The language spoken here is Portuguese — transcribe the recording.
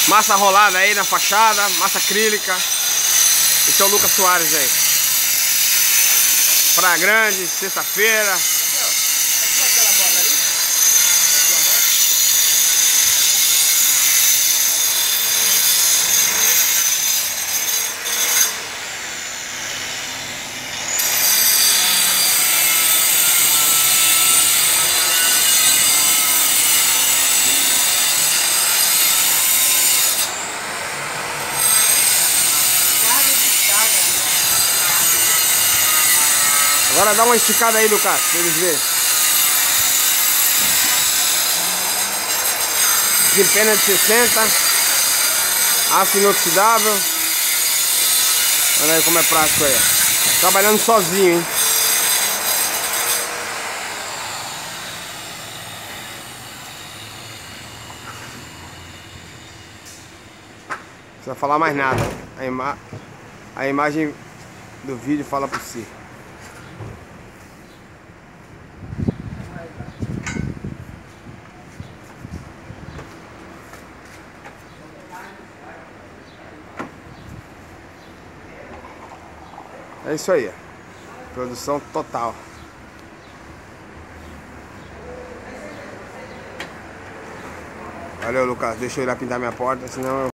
Massa rolada aí na fachada, massa acrílica. Esse é o Lucas Soares aí. Praia Grande, sexta-feira. Agora dá uma esticada aí, Lucas, pra eles verem. Desempenho de 60. Aço inoxidável. Olha aí como é prático aí. Trabalhando sozinho, hein. Não precisa falar mais nada. A imagem do vídeo fala por si. É isso aí, produção total. Valeu, Lucas, deixa eu ir lá pintar minha porta, senão eu...